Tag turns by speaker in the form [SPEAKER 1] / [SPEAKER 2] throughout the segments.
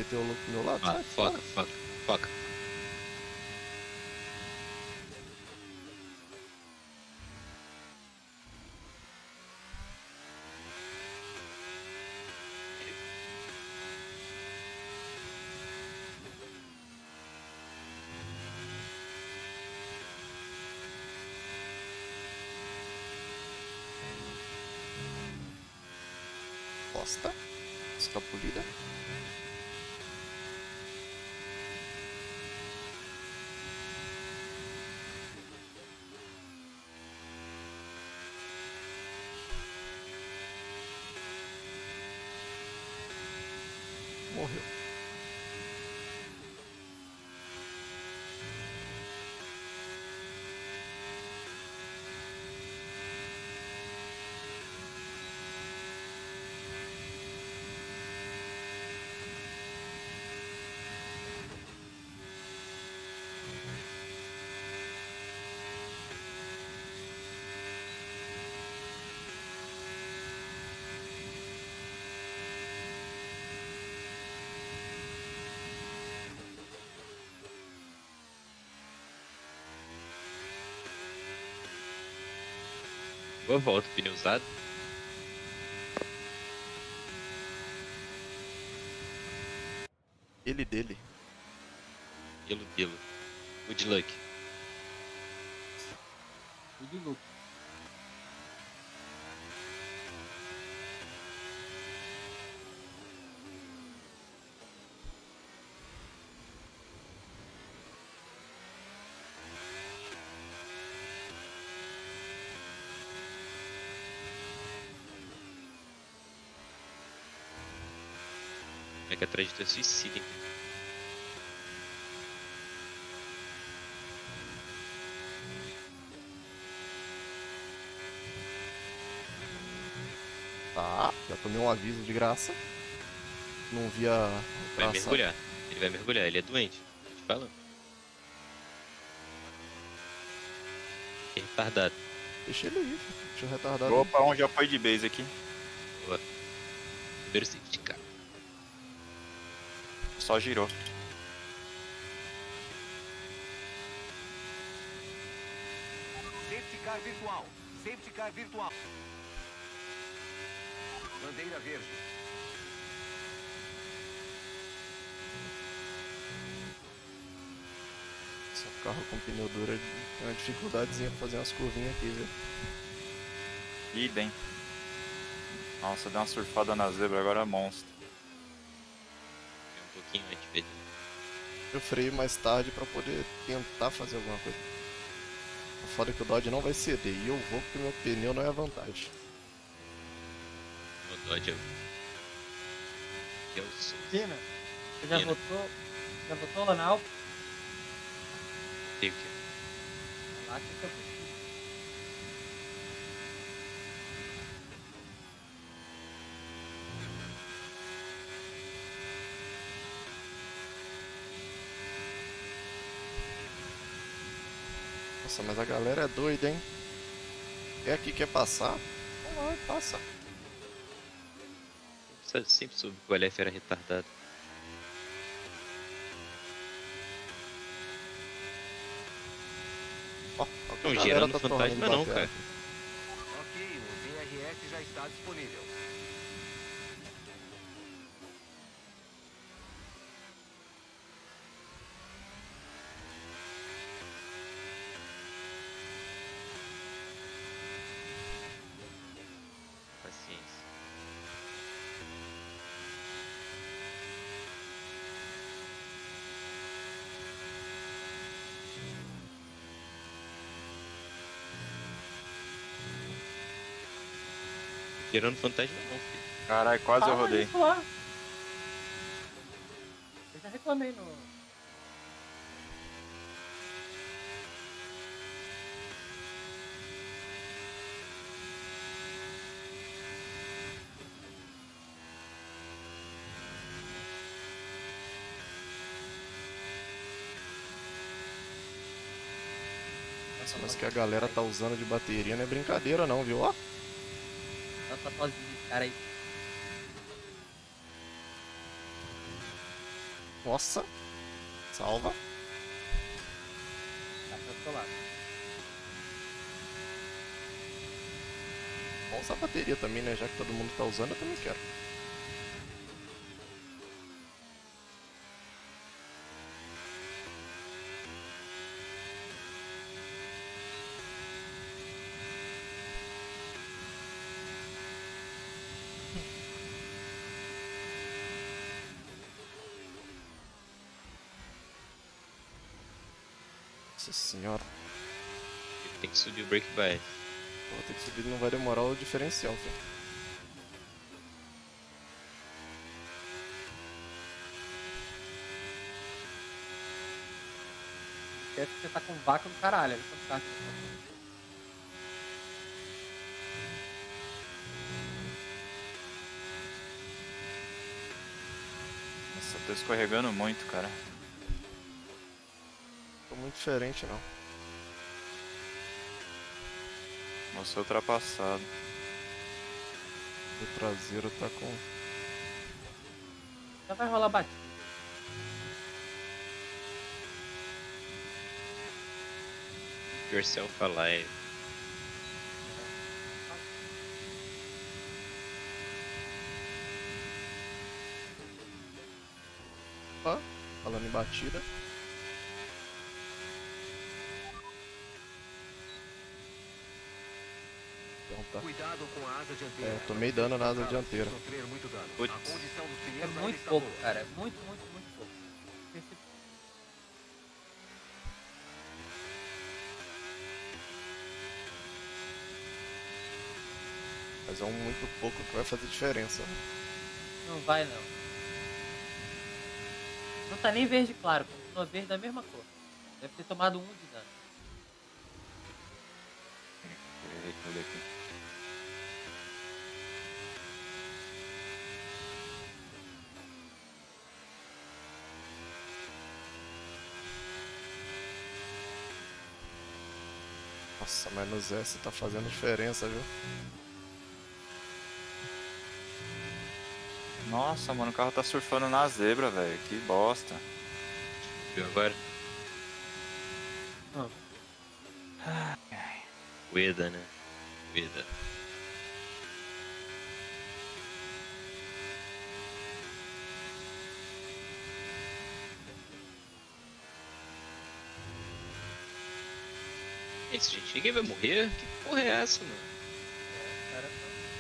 [SPEAKER 1] do meu lado,
[SPEAKER 2] Ah,
[SPEAKER 1] sai
[SPEAKER 2] foca,
[SPEAKER 1] fora.
[SPEAKER 2] foca, foca.
[SPEAKER 1] Costa, escapulida. Morreu.
[SPEAKER 2] Boa volta, pneu usado.
[SPEAKER 1] Ele dele.
[SPEAKER 2] Pelo dele. Good luck.
[SPEAKER 3] Good look.
[SPEAKER 2] É que a trajetória é suicida, hein?
[SPEAKER 1] Tá, já tomei um aviso de graça. Não vi a
[SPEAKER 2] Vai
[SPEAKER 1] tração.
[SPEAKER 2] mergulhar. Ele vai mergulhar, ele é doente. Tô te falando. É retardado.
[SPEAKER 1] Deixa ele aí, filho. Deixa o retardado.
[SPEAKER 4] Opa, um já foi de base aqui.
[SPEAKER 2] Boa. Primeiro safety car.
[SPEAKER 4] Só girou.
[SPEAKER 5] Safety car virtual. Safety car virtual. Bandeira verde.
[SPEAKER 1] Só carro com pneu duro é uma dificuldadezinha pra fazer umas curvinhas aqui, viu?
[SPEAKER 4] Idem. Nossa, deu uma surfada na zebra, agora é monstro.
[SPEAKER 2] Um pouquinho antes, velho.
[SPEAKER 1] Eu freio mais tarde pra poder tentar fazer alguma coisa. O foda é que o Dodge não vai ceder e eu vou porque meu pneu não é a vantagem.
[SPEAKER 2] O Dodge é o sul.
[SPEAKER 3] Pina, você já
[SPEAKER 2] Pina.
[SPEAKER 3] votou lá na Alfa?
[SPEAKER 2] Tem o quê?
[SPEAKER 3] Lá que eu preciso.
[SPEAKER 1] Nossa, mas a galera é doida, hein? É aqui quer passar? Vamos lá, passa.
[SPEAKER 2] Sempre soube que o Aleph era retardado.
[SPEAKER 1] Ó, a
[SPEAKER 2] Não,
[SPEAKER 1] galera
[SPEAKER 2] gerando
[SPEAKER 1] tá torrando
[SPEAKER 2] fantasma
[SPEAKER 1] de
[SPEAKER 2] não,
[SPEAKER 1] bater.
[SPEAKER 2] cara.
[SPEAKER 5] Ok, o DRS já está disponível.
[SPEAKER 2] Paciência. Gerando fantasma não, filho.
[SPEAKER 4] Caralho, quase eu
[SPEAKER 3] Fala
[SPEAKER 4] rodei.
[SPEAKER 3] isso lá. Eu já reclamei no.
[SPEAKER 1] Nossa, mas que a galera tá usando de bateria não é brincadeira não, viu? Ó,
[SPEAKER 3] Nossa, tosse de cara aí.
[SPEAKER 1] Nossa. Salva.
[SPEAKER 3] Tá pro seu lado.
[SPEAKER 1] Vamos usar a bateria também, né? Já que todo mundo tá usando, eu também quero. Nossa senhora.
[SPEAKER 2] Tem que subir o break by.
[SPEAKER 1] Vou ter que subir, não vai demorar o diferencial, filho.
[SPEAKER 3] Esquece que você tá com vácuo do caralho. Ele tá no carro.
[SPEAKER 4] Nossa, eu tô escorregando muito, cara.
[SPEAKER 1] Tô muito diferente, não.
[SPEAKER 4] Vou ser ultrapassado.
[SPEAKER 1] O traseiro tá com...
[SPEAKER 3] Já vai rolar batida.
[SPEAKER 2] Yourself alive.
[SPEAKER 1] Opa, falando em batida. Então tá.
[SPEAKER 5] Cuidado com a asa dianteira.
[SPEAKER 1] É, eu tomei dano na asa dianteira.
[SPEAKER 5] Sofrer muito dano.
[SPEAKER 2] Putz.
[SPEAKER 5] A condição dos
[SPEAKER 3] É
[SPEAKER 5] pneus ainda
[SPEAKER 3] muito
[SPEAKER 5] está
[SPEAKER 3] pouco,
[SPEAKER 5] boa.
[SPEAKER 3] cara. É muito, muito, muito pouco. Esse-
[SPEAKER 1] Mas é um muito pouco que vai fazer diferença.
[SPEAKER 3] Não vai, não. Não tá nem verde claro. Continua verde da mesma cor. Deve ter tomado 1 de dano.
[SPEAKER 4] Olha aqui.
[SPEAKER 1] Nossa, mas no Zé você tá fazendo diferença, viu?
[SPEAKER 4] Nossa, mano, o carro tá surfando na zebra, velho. Que bosta.
[SPEAKER 2] Viu agora?
[SPEAKER 3] Ah.
[SPEAKER 2] Ueda, né? Ueda. É isso, gente. Ninguém vai morrer? Que porra é essa, mano?
[SPEAKER 3] Cara,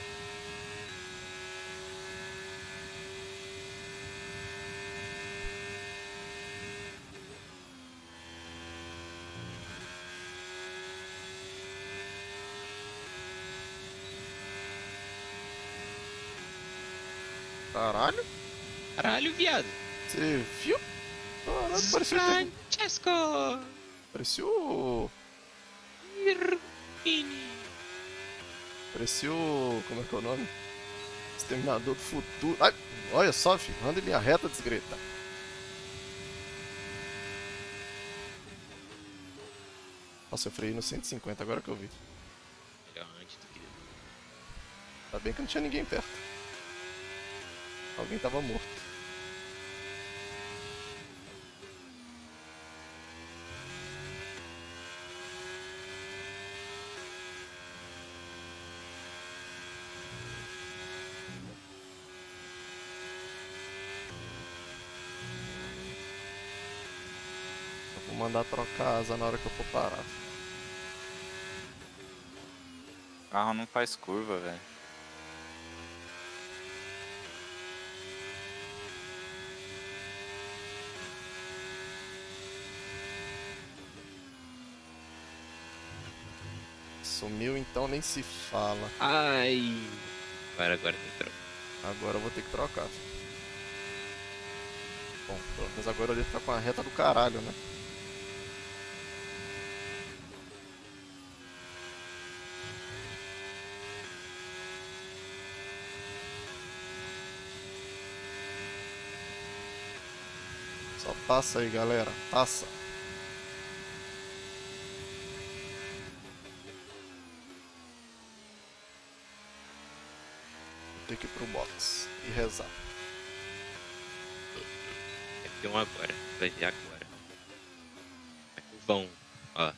[SPEAKER 1] Caralho,
[SPEAKER 2] Caralho, viado.
[SPEAKER 1] você viu? Caralho, parecia,
[SPEAKER 2] Francesco!
[SPEAKER 1] parecia o...
[SPEAKER 2] Irvini.
[SPEAKER 1] Parecia o... Como é que é o nome? Exterminador do Futuro. Ai, olha só, filho. Anda em linha reta, desgreta. Nossa, eu freiei no 150, agora que eu vi.
[SPEAKER 2] Melhor antes do que...
[SPEAKER 1] Ainda bem que não tinha ninguém perto. Alguém tava morto. Eu vou mandar trocar a asa na hora que eu for parar.
[SPEAKER 4] O carro não faz curva, velho.
[SPEAKER 1] Sumiu então, nem se fala.
[SPEAKER 2] Ai. Agora tem que trocar.
[SPEAKER 1] Agora eu vou ter que trocar. Filho. Bom, pelo menos agora ele tá com a reta do caralho, né? Só passa aí, galera. Passa. Vou ter que ir pro box e rezar.
[SPEAKER 2] Tem um agora. Vai ver agora. É curvão. Ó.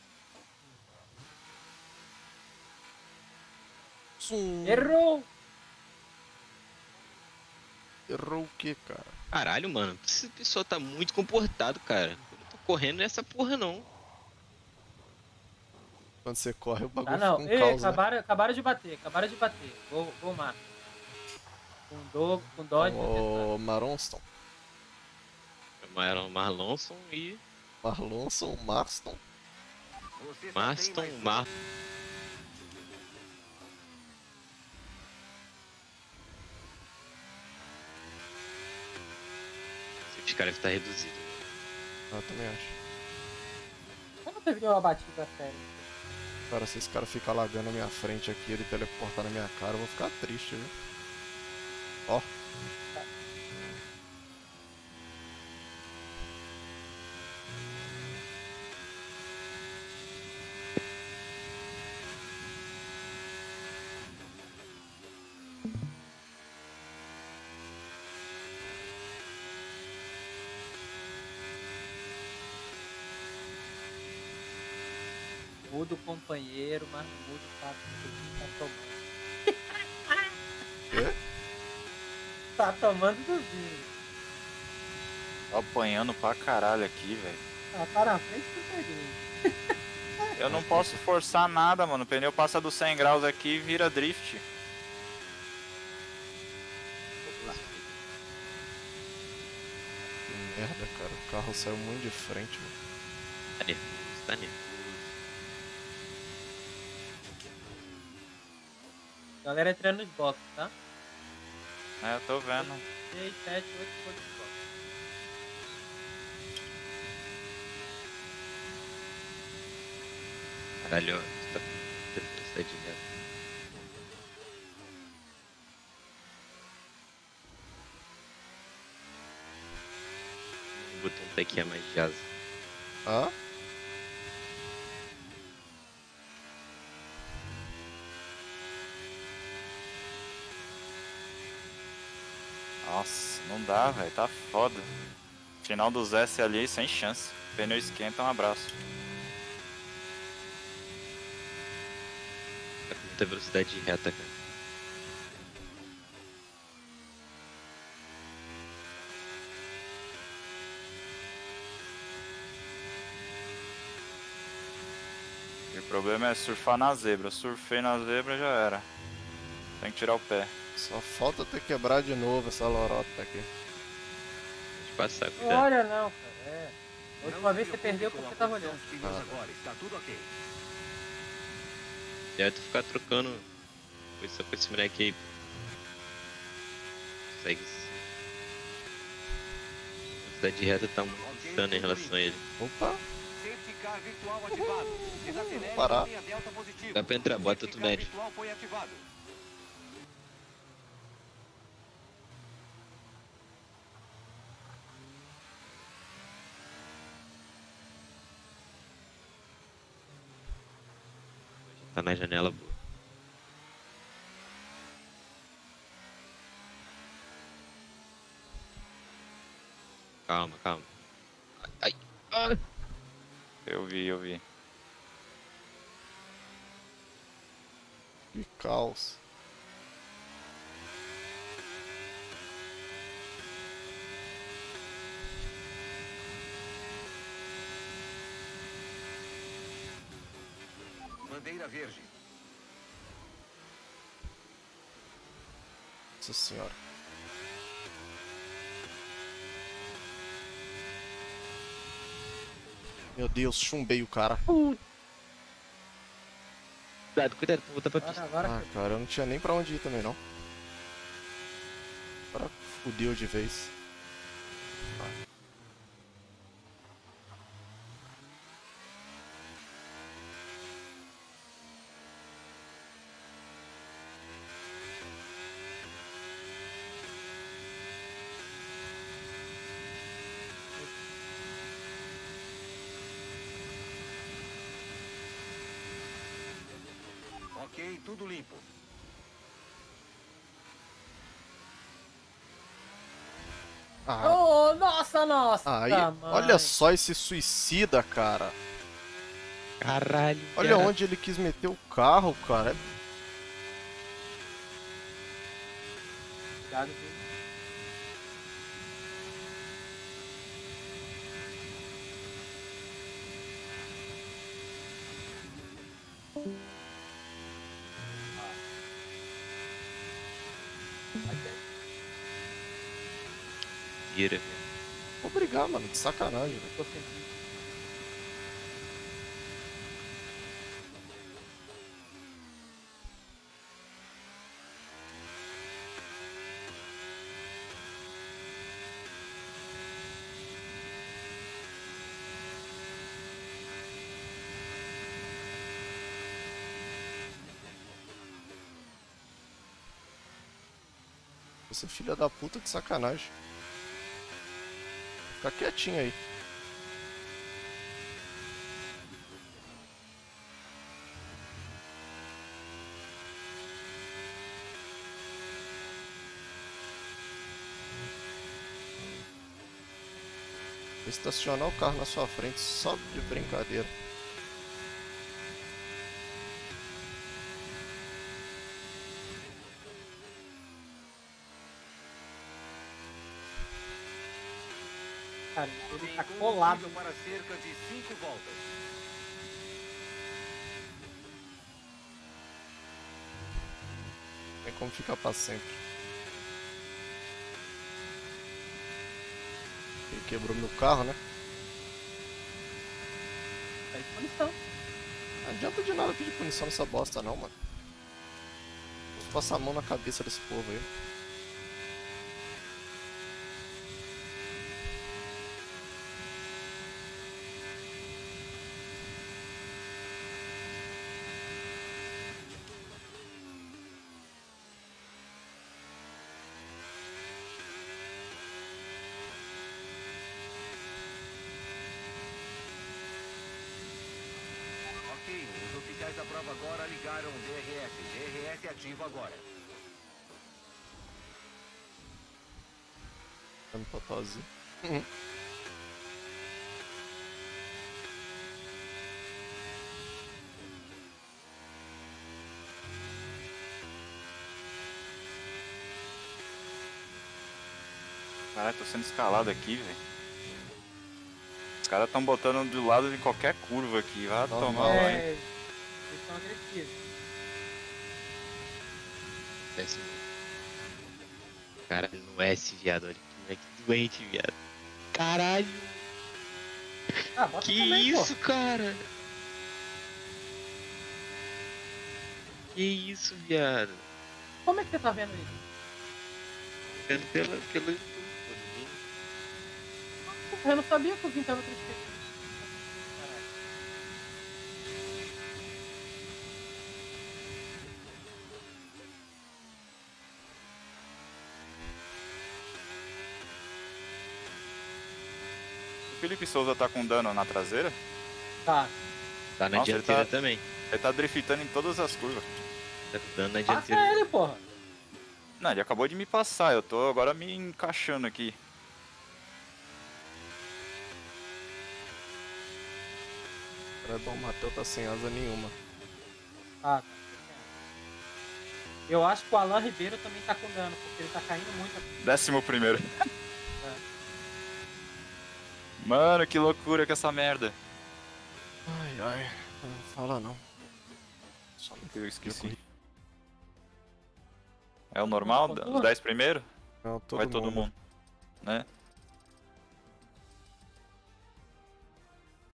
[SPEAKER 3] Errou!
[SPEAKER 1] Errou o que, cara?
[SPEAKER 2] Caralho, mano. Esse pessoal tá muito comportado, cara. Eu não tô correndo nessa porra, não.
[SPEAKER 1] Quando você corre, o bagulho
[SPEAKER 3] Ah, não.
[SPEAKER 1] fica um
[SPEAKER 3] Ei,
[SPEAKER 1] caos, né?
[SPEAKER 3] acabaram de bater. Gol Marco. Com Dodge.
[SPEAKER 1] O Maronston.
[SPEAKER 2] Marlonson e
[SPEAKER 1] Marlonson, Marston.
[SPEAKER 5] Você só tem
[SPEAKER 2] Marston.
[SPEAKER 5] mais
[SPEAKER 2] Os caras tá reduzido.
[SPEAKER 1] Eu também acho.
[SPEAKER 3] Eu não teve nenhuma batida séria.
[SPEAKER 1] Cara, se esse cara ficar lagando na minha frente aqui, ele teleportar na minha cara, eu vou ficar triste, viu? Ó.
[SPEAKER 3] Muda o companheiro, mas não muda o fato de que tá tomando.
[SPEAKER 1] Quê?
[SPEAKER 3] Tá tomando do vinho.
[SPEAKER 4] Tô apanhando pra caralho aqui, velho.
[SPEAKER 3] Ah, tá na frente do peguei.
[SPEAKER 4] Eu não posso forçar nada, mano. O pneu passa dos 100 graus aqui e vira drift.
[SPEAKER 1] Que merda, cara. O carro saiu muito de frente, mano.
[SPEAKER 2] Tá nervoso, tá nervoso.
[SPEAKER 3] Galera entrando nos boxes, tá?
[SPEAKER 4] É, eu tô vendo.
[SPEAKER 3] 6, 7, 8 ficou de box.
[SPEAKER 2] Caralho, ó. Tá com velocidade reta. O botão tá aqui é mais de asa.
[SPEAKER 1] Ah?
[SPEAKER 4] Nossa, não dá, velho. Tá foda. Final dos S ali, sem chance. Pneu esquenta, um abraço.
[SPEAKER 2] Tá com muita velocidade reta, cara.
[SPEAKER 4] E o problema é surfar na zebra. Surfei na zebra, já era. Tem que tirar o pé.
[SPEAKER 1] Só falta ter quebrar de novo essa lorota aqui.
[SPEAKER 2] Pode passar, cuidado.
[SPEAKER 3] Olha não, cara. É. A última vez você perdeu porque você tava olhando.
[SPEAKER 5] agora, está tudo ok.
[SPEAKER 2] E aí tu ficar trocando posição com esse moleque aí. Consegue. A velocidade reta tá muito insana em relação a ele.
[SPEAKER 1] Opa!
[SPEAKER 5] Safety car virtual ativado. Desacelere
[SPEAKER 1] Parar.
[SPEAKER 5] com linha delta positivo.
[SPEAKER 2] Dá pra entrar, bota
[SPEAKER 5] Safety
[SPEAKER 2] tu
[SPEAKER 5] car
[SPEAKER 2] médio.
[SPEAKER 5] virtual foi ativado.
[SPEAKER 2] Tá na janela boa. Calma, calma. Ai, ai.
[SPEAKER 4] Eu vi.
[SPEAKER 1] Que caos.
[SPEAKER 5] Bandeira verde.
[SPEAKER 1] Nossa senhora. Meu Deus, chumbei o cara.
[SPEAKER 2] Cuidado, cuidado, vou voltar pra pista.
[SPEAKER 3] Agora
[SPEAKER 1] Ah, cara, eu não tinha nem pra onde ir também, não. Agora fudeu de vez.
[SPEAKER 5] Ok, tudo limpo.
[SPEAKER 1] Ah,
[SPEAKER 3] Ô, Nossa,
[SPEAKER 1] Aí,
[SPEAKER 3] mãe.
[SPEAKER 1] olha só esse suicida, cara.
[SPEAKER 2] Caralho.
[SPEAKER 1] Olha
[SPEAKER 2] viado.
[SPEAKER 1] onde ele quis meter o carro, cara.
[SPEAKER 3] Cuidado, viu?
[SPEAKER 2] Vira, viado.
[SPEAKER 1] Vou brigar, mano, de sacanagem, velho.
[SPEAKER 3] Tô sentindo.
[SPEAKER 1] Você é filha da puta de sacanagem. Fica quietinho aí. Vou estacionar o carro na sua frente só de brincadeira.
[SPEAKER 3] Cara, ele
[SPEAKER 5] Tem
[SPEAKER 3] tá
[SPEAKER 5] combustível
[SPEAKER 3] colado.
[SPEAKER 5] para cerca de 5 voltas.
[SPEAKER 1] Tem como ficar pra sempre. Ele quebrou meu carro, né?
[SPEAKER 3] Tá de punição.
[SPEAKER 1] Não adianta de nada pedir punição nessa bosta não, mano. Vou passar a mão na cabeça desse povo aí.
[SPEAKER 5] Ok, os oficiais da prova agora ligaram o DRS. DRS ativo agora.
[SPEAKER 1] Dando totozinho.
[SPEAKER 4] Caralho, tô sendo escalado aqui, velho. Os caras tão botando do lado de qualquer curva aqui. Vai
[SPEAKER 1] Normal,
[SPEAKER 4] tomar lá, hein?
[SPEAKER 3] Eles são agressivos.
[SPEAKER 2] Péssimo. Caralho, no S, viado. Olha que moleque doente, viado. Caralho.
[SPEAKER 3] Ah, bota
[SPEAKER 2] Que
[SPEAKER 3] também,
[SPEAKER 2] isso, cara? Que isso, viado?
[SPEAKER 3] pô. Como é que você tá vendo isso?
[SPEAKER 2] Vendo pelo YouTube.
[SPEAKER 3] Eu não sabia que o Vim tava triste. Caralho.
[SPEAKER 4] O Felipe Souza tá com dano na traseira?
[SPEAKER 3] Tá.
[SPEAKER 2] Tá na
[SPEAKER 4] Nossa, ele
[SPEAKER 2] dianteira
[SPEAKER 4] tá-
[SPEAKER 2] também.
[SPEAKER 4] Ele tá driftando em todas as curvas.
[SPEAKER 2] Tá dando na
[SPEAKER 3] Passa
[SPEAKER 2] dianteira.
[SPEAKER 3] ele, porra.
[SPEAKER 4] Não, ele acabou de me passar. Eu tô agora me encaixando aqui.
[SPEAKER 1] É bom, o Matheus tá sem asa nenhuma.
[SPEAKER 3] Ah, tá. Eu acho que o Alan Ribeiro também tá com dano, porque ele tá caindo muito.
[SPEAKER 4] 11º. Mano, que loucura com essa merda.
[SPEAKER 1] Ai, ai. Não fala não. Só não
[SPEAKER 4] Eu esqueci. É o normal? Os 10 primeiros?
[SPEAKER 1] Não, todo
[SPEAKER 4] Vai todo
[SPEAKER 1] mundo.
[SPEAKER 4] mundo. Né?